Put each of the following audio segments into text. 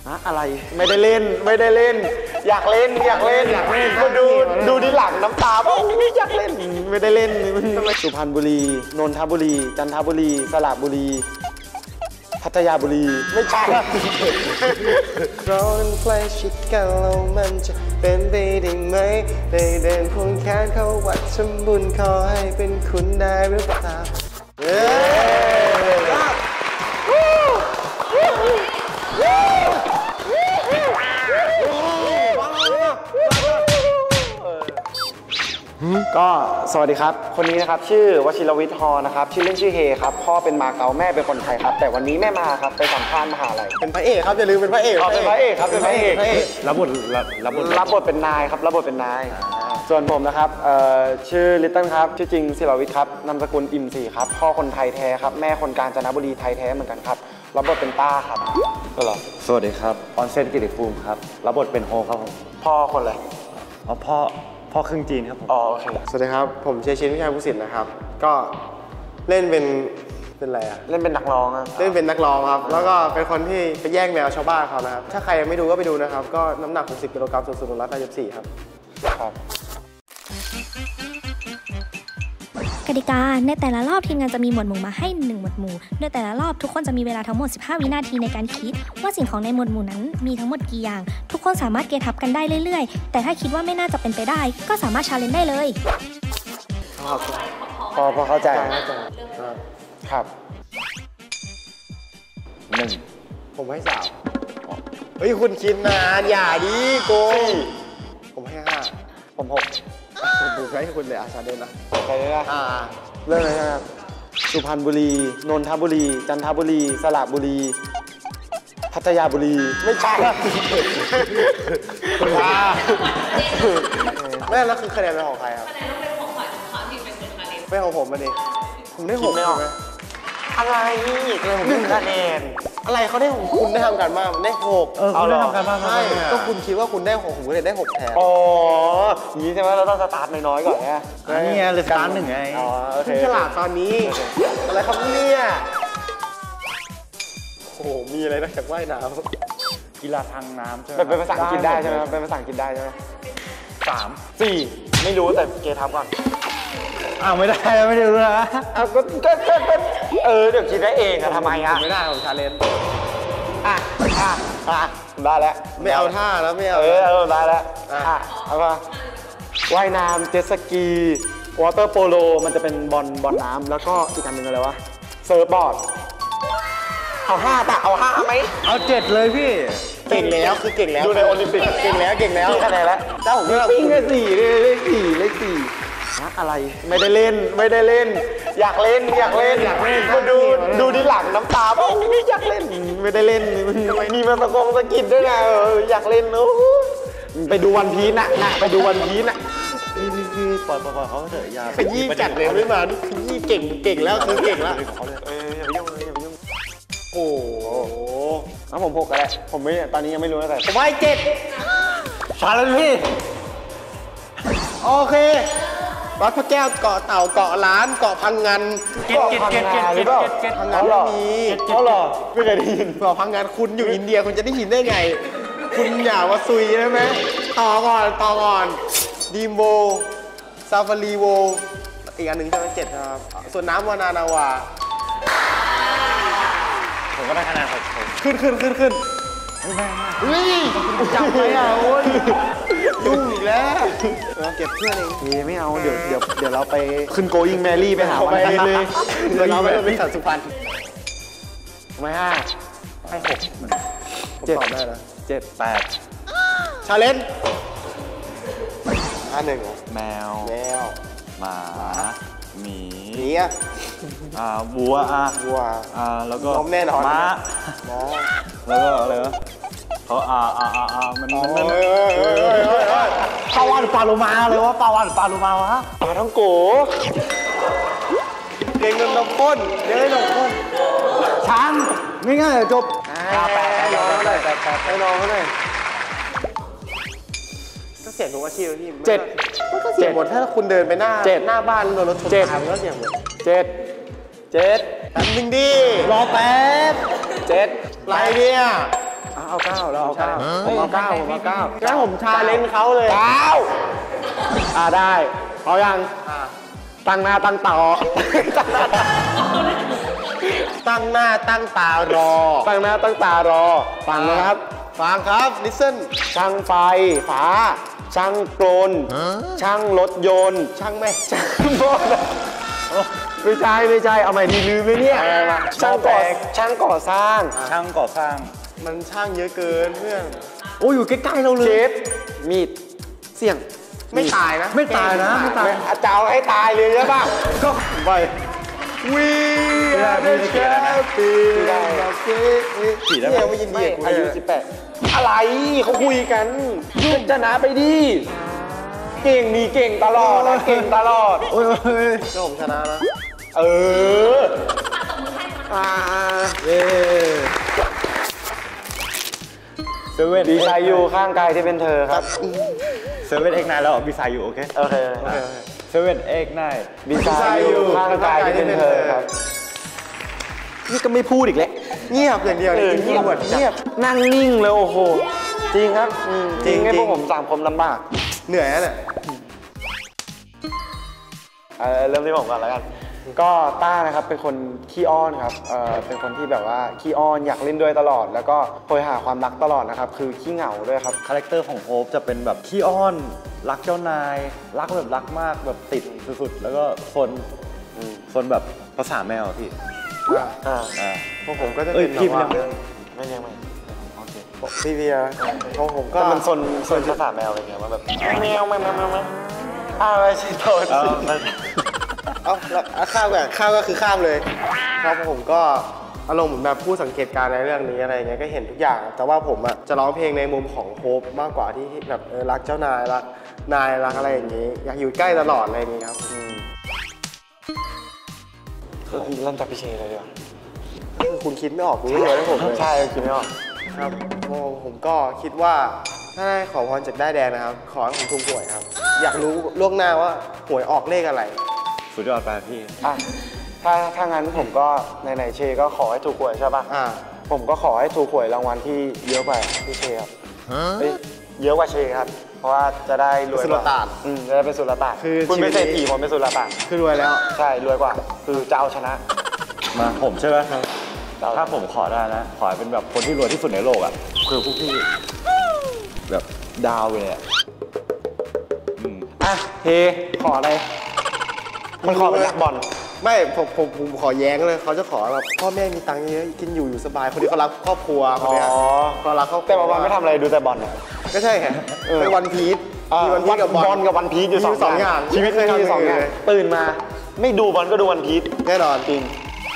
อะไรไม่ได้เล่นอยากเล่นมาดูที่หลังน้ำตาบอกอยากเล่นไม่ได้เล่นสุพรรณบุรีนนทบุรีจันทบุรีสระบุรีพัทยาบุรีไม่ใช่ร้อนใกล้ชิดกันแล้วมันจะเป็นไปได้ไหมได้เดินควงแขนเข้าวัดทำบุญขอให้เป็นคุณได้หรือเปล่าก็สวัสดีครับคนนี้นะครับชื่อวชิรวิทย์ฮอนะครับชื่อเล่นชื่อเฮครับพ่อเป็นมาเก๊าแม่เป็นคนไทยครับแต่วันนี้แม่มาครับไปสัมภาษณ์มหาลัยเป็นพระเอกครับอย่าลืมเป็นพระเอกเป็นพระเอกครับเป็นพระเอกรับบทเป็นนายครับรับบทเป็นนายส่วนผมนะครับชื่อลิตเติ้ลครับชื่อจริงศิรวิทย์ครับนามสกุลอิ่มศรีครับพ่อคนไทยแท้ครับแม่คนกาญจนบุรีไทยแท้เหมือนกันครับรับบทเป็นต้าครับก็เหรอสวัสดีครับออนเซนกิติภูมิครับรับบทเป็นโฮครับผมพ่อคนอะไรพ่อครึ่งจีนครับผมโอเคสวัสดีครับผมเชยชินวิชัยภูสิทธิ์นะครับก็เล่นเป็นอะไรอะเล่นเป็นนักร้องเล่นเป็นนักร้องครับแล้วก็เป็นคนที่ไปแย่งแมวชาวบ้านเขานะครับถ้าใครยังไม่ดูก็ไปดูนะครับก็น้ำหนัก60 กิโลกรัมส่วนสูง184ครับกติกาในแต่ละรอบทีมงานจะมีหมวดหมู่มาให้1หมวดหมู่โดยแต่ละรอบทุกคนจะมีเวลาทั้งหมด15วินาทีในการคิดว่าสิ่งของในหมวดหมู่นั้นมีทั้งหมดกี่อย่างทุกคนสามารถเกทับกันได้เรื่อยๆแต่ถ้าคิดว่าไม่น่าจะเป็นไปได้ก็สามารถชาเลนจ์ได้เลยพอเข้าใจครับ 1 ผมให้3เฮ้ยคุณคิดนานอย่าดิโกผมให้5ผม6ผมดูให้คุณเลยชาเลนจ์นะไปเลยนะเริ่มเลยนะครับสุพรรณบุรีนนทบุรีจันทบุรีสระบุรีพัทยาบุรีไม่ใช่แม่แล้วคือคะแนนเป็นของใครครับคะแนนต้องเป็นของขวัญค่ะที่เป็นคนคะแนนเป็นของผมมาดิผมได้6ใช่ไหมอะไรผมได้คะแนนอะไรเขาได้6คุณได้ทำการบ้านได้6 คุณได้ทำการบ้านใช่ก็คุณคิดว่าคุณได้6ผมก็เลยได้6แทนอ๋ออย่างนี้ใช่ไหมเราต้องสตาร์ทน้อยๆก่อนนะนี่ไงเลยสตาร์ท1ไงอ๋อโอเคฉลาดตอนนี้อะไรครับเนี่ยโอ้มีอะไรนอกจากว่ายน้ำกีฬาทางน้ำใช่ไหมเป็นภาษาอังกฤษได้ใช่ไหมเป็นภาษาอังกฤษได้ใช่ไหม3 4ไม่รู้แต่เกทับก่อนไม่ได้รู้นะก็เดี๋ยวคิดได้เองอะทำไมอะไม่ได้ผมชาเลนจ์ได้แล้วไม่เอาท่าแล้วไม่เอาได้แล้วเอามาว่ายน้ำเจ็ตสกีวอเตอร์โปโลมันจะเป็นบอลน้ำแล้วก็อีกอันหนึ่งอะไรวะเซิร์ฟบอร์ดเอา5ป่ะเอา5ไหมเอา7เลยพี่เก่งแล้วคือเก่งแล้วดูในโอลิมปิกเก่งแล้วที่คะแนนแล้วเจ้าผมก็ปิ้งเลข4เลข4อะไรไม่ได้เล่นอยากเล่นมาดูที่หลังน้ำตาบอกอยากเล่นไม่ได้เล่นมีมาสกิดด้วยนะอยากเล่นไปดูวันพีชน่ะไปดูวันพีชน่ะพี่ปล่อยเขาเถอะอย่าไปยี่จัดเลยไม่มายี่เก่งแล้วคือเก่งแล้วอย่าไปยุ่งโอ้แล้วผม6กันแล้วผมไม่ตอนนี้ยังไม่รู้นะแต่ผมให้7ชาแล้วพี่โอเควัดพระแก้วเกาะเต่าเกาะล้านเกาะพังงันเก็ตพังงันไม่มีเขาหรอไม่เคยได้ยินเกาะพังงันคุณอยู่อินเดียคุณจะได้ยินได้ไงคุณอย่ามาซุยได้ไหมต่อก่อนดีมโวซาฟารีโวอีกอันหนึ่งใช่ไหม7ครับส่วนน้ำวานานาวาผมก็ได้คะแนนผมขึ้นจับไปโอ้ยยุ่งอีกแล้วเก็บเพื่อนเองไม่เอาเดี๋ยวเราไปขึ้นโกอิงแมรี่ไปหาวันพีเลยเดี๋ยวเราไปบริษัทสุพรรณไม่5ให้6 7ได้แล้ว 7 8 ชาเลนจ์1 แมวหมาหมีวัวแล้วก็แน่นอนม้าแล้วก็อะไรวะเขามันปลาวาฬหรือปลาโลมาเลยวะปลาวาฬหรือปลาโลมาวะปลาท้องโกเก่งนมข้นช้างง่ายๆจบให้น้องเขาหน่อยก็เสียงทุกอาชีพพี่7ก็เสียงหมดถ้าคุณเดินไปหน้าบ้านโดนรถชนตายมันก็เสียงหมด7แป๊บนึงดิรอแป๊บ 7ไรเนี่ยเอา9แล้วเอา9 ผมเอา9ผมเอา9งั้นผมชาเลนจ์เขาเลย9ได้เอายังตั้งหน้าตั้งตาตั้งหน้าตั้งตารอตั้งหน้าตั้งตารอฟังนะครับฟังครับ listen ช่างไฟฟ้าช่างกลนช่างรถยนต์ช่างช่างรถไม่ใช่เอาใหม่ดีลืมเลยเนี่ยช่างก่อสร้างมันช่างเยอะเกินเพื่อนโอ้อยู่ใกล้ๆเราเลยเชฟมีดเสี่ยงไม่ตายนะไม่ตายอาจารย์ให้ตายเลยใช่ป่ะก็ไปวีได้เชฟปีได้สี่ได้ไม่ยินดีอายุ18อะไรเขาคุยกันยุ่งจะนะไปดิเก่งมีเก่งตลอดเก่งตลอดโอ้ยก็ผมชนะนะเซเว่นดีไซน์อยู่ข้างกายที่เป็นเธอครับเซเว่นเอ็กไนแล้วบีไซน์อยู่โอเคเซเว่นเอ็กไนบีไซน์อยู่ข้างกายที่เป็นเธอครับนี่ก็ไม่พูดอีกแล้วเงียบอย่างเดียวเงียบนั่งนิ่งเลยโอ้โหจริงครับจริงให้พวกผม3คนลำบากเหนื่อยนะเริ่มที่ผมก่อนแล้วกันก็ต้านะครับเป็นคนขี้อ้อนครับเป็นคนที่แบบว่าขี้อ้อนอยากเล่นด้วยตลอดแล้วก็โหยหาความรักตลอดนะครับคือขี้เหงาด้วยครับคาแรคเตอร์ของโฮปจะเป็นแบบขี้อ้อนรักเจ้านายรักแบบรักมากแบบติดสุดๆแล้วก็ซนแบบภาษาแมวพี่พวกผมก็จะเป็นพี่ไม่เลี้ยงโอเคพี่เบียร์พวกผมก็มันซนภาษาแมวอะไรเงี้ยว่าแบบแมวอะไรใช่โทษเอาข้ามกันข้ามก็คือข้ามเลยครับผมก็อารมณ์เหมือนแบบผู้สังเกตการณ์ในเรื่องนี้อะไรเงี้ยก็เห็นทุกอย่างแต่ว่าผมอะจะร้องเพลงในมุมของโฮปมากกว่าที่แบบรักเจ้านายรักนายรักอะไรอย่างงี้อยากอยู่ใกล้ตลอดอะไรอย่างงี้ครับก็คือเริ่มจากพี่เชยเลยดีกว่าคือคุณคิดไม่ออกคุณเลยนะผมใช่คิดไม่ออกครับผมก็คิดว่าถ้าได้ขอพรจากได้แดงนะครับขอให้ผมถูกหวยครับอยากรู้ล่วงหน้าว่าหวยออกเลขอะไรสุดยอดไปพี่ถ้างั้นผมก็ไหนๆเชก็ขอให้ถูกหวยใช่ป่ะผมก็ขอให้ถูกหวยรางวัลที่เยอะกว่าพี่เชครับเยอะกว่าเชครับเพราะว่าจะได้รวยสุลต่านจะได้เป็นสุลต่านคุณเป็นเศรษฐีผมเป็นสุลต่านคือรวยแล้วใช่รวยกว่าคือจะเอาชนะมาผมใช่ไหมถ้าผมขอได้นะขอเป็นแบบคนที่รวยที่สุดในโลกอ่ะคือพวกพี่แบบดาวเลยเฮขออะไรมันขอเป็นนักบอลไม่ผมขอแย้งเลยเขาจะขอแบบพ่อแม่มีตังค์เยอะกินอยู่สบายคนนี้เขารักครอบครัวคนนี้เขารักครอบครัวแต่บอลไม่ทำอะไรดูแต่บอลก็ใช่ไงเป็นวันพีชมีวันพีชกับบอลกับวันพีชอยู่2 อย่างชีวิตไม่มี2 อย่างตื่นมาไม่ดูบอลก็ดูวันพีชแน่นอนจริง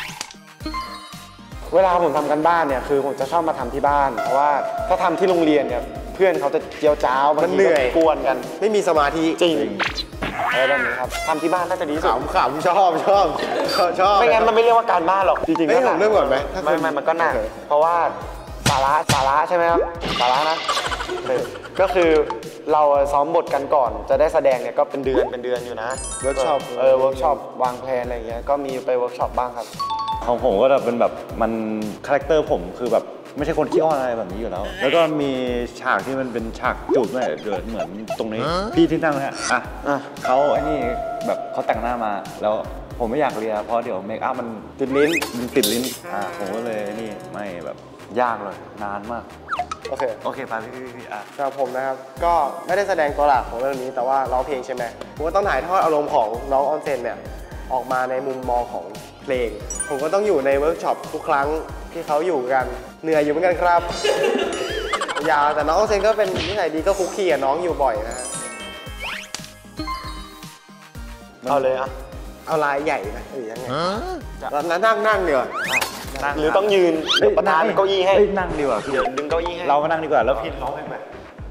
เวลาผมทำกันบ้านเนี่ยคือผมจะชอบมาทำที่บ้านเพราะว่าถ้าทำที่โรงเรียนเนี่ยเพื่อนเขาจะเจียวจ้าวมันเหนื่อยกวนกันไม่มีสมาธิจริงแบบนี้ครับทำที่บ้านน่าจะดีสุดขำชอบไม่งั้นมันไม่เรียกว่าการบ้านหรอกจริงๆไม่ผมเริ่มก่อนไหมไม่มันก็หนักเพราะว่าสาระใช่ไหมครับสาระนะก็คือเราซ้อมบทกันก่อนจะได้แสดงเนี่ยก็เป็นเดือนอยู่นะเวิร์กช็อปวางแผนอะไรอย่างเงี้ยก็มีไปเวิร์กช็อปบ้างครับของผมก็จะเป็นแบบมันคาแรคเตอร์ผมคือแบบไม่ใช่คนขี้อ้อนอะไรแบบนี้อยู่แล้วแล้วก็มีฉากที่มันเป็นฉากจูบด้วยเดือดเหมือนตรงนี้พี่ที่นั่งเนี่ยเขาไอ้นี่แบบเขาแต่งหน้ามาแล้วผมไม่อยากเลียเพราะเดี๋ยวเมคอัพมันติดลิ้นผมก็เลยนี่ไม่แบบยากเลยนานมากโอเคไปพี่ครับผมนะครับก็ไม่ได้แสดงตัวหลักของเรื่องนี้แต่ว่าร้องเพลงใช่ไหมผมก็ต้องถ่ายทอดอารมณ์ของน้องออนเซนเนี่ยออกมาในมุมมองของเพลงผมก็ต้องอยู่ในเวิร์กช็อปทุกครั้งที่เขาอยู่กันเหนื่อยอยู่เหมือนกันครับยาวแต่น้องออนเซนก็เป็นนิสัยดีก็คุกคีกับน้องอยู่บ่อยนะฮะเอาเลยเอาลายใหญ่นะหรือยังไงแล้วนั่งเดี๋ยวหรือต้องยืนประธานเก้าอี้ให้นั่งดีกว่าเดี๋ยวดึงเก้าอี้ให้เราก็นั่งดีกว่าแล้วพี่ร้องให้ไหม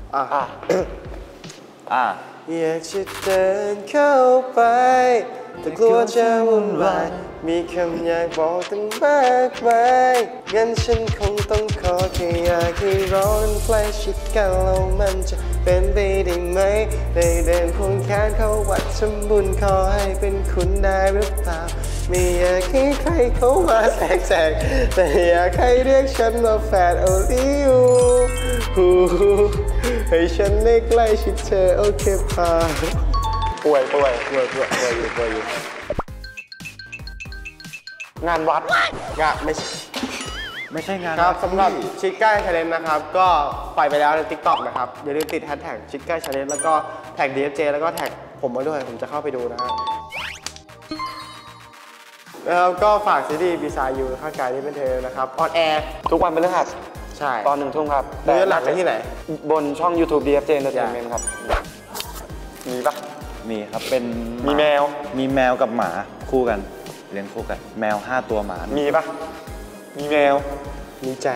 อยากจะเดินเข้าไปแต่กลัวจะวุ่นวายมีคำอยากบอกตั้งมากมายงั้นฉันคงต้องขอแค่อยากให้ร้อนใกล้ชิดกันแล้วมันจะเป็นไปได้ไหมได้เดินควงแขนเข้าวัดทำบุญขอให้เป็นคุณได้หรือเปล่าไม่อยากให้ใครเข้ามาแทรกแต่อยากให้เรียกฉันว่าแฟน only you ให้ฉันได้ใกล้ชิดเธอโอเคป่ะป่วยอยู่งานวัดงานไม่ใช่งานครับสำหรับชิคก้าชาเลนจ์นะครับก็ปล่อยไปแล้วใน TikTok นะครับอย่าลืมติดแฮชแท็กชิคก้าชาเลนจ์แล้วก็แท็ก DFJ แล้วก็แท็กผมมาด้วยผมจะเข้าไปดูนะครับแล้วก็ฝากซีรีส์บีซายูข้างกายนี้เป็นเธอนะครับออนแอร์ทุกวันพฤหัสใช่ตอน1 ทุ่มครับดูย้อนหลังได้ที่ไหนบนช่อง YouTube DFJ Entertainment ครับ มีปะมีครับเป็นมีแมวมีแมวกับหมาคู่กันเลี้ยงคู่กันแมว5 ตัวหมามีปะมีแมวมีใจ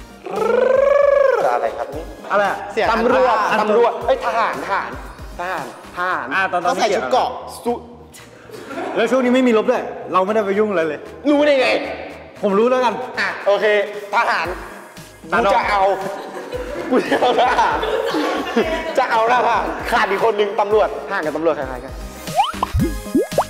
อะไรครับนี่อะไรอะเสียงตำรวจอันตำรวจเอ้ยทหารตอนต้องใส่ชุดเกราะแล้วช่วงนี้ไม่มีลบด้วยเราไม่ได้ไปยุ่งอะไรเลยรู้ได้ไงผมรู้แล้วกันอ่ะโอเคทหารกูจะเอาทหารจะเอาทหารขาดอีกคนนึงตำรวจห่างกับตำรวจคล้ายๆกัน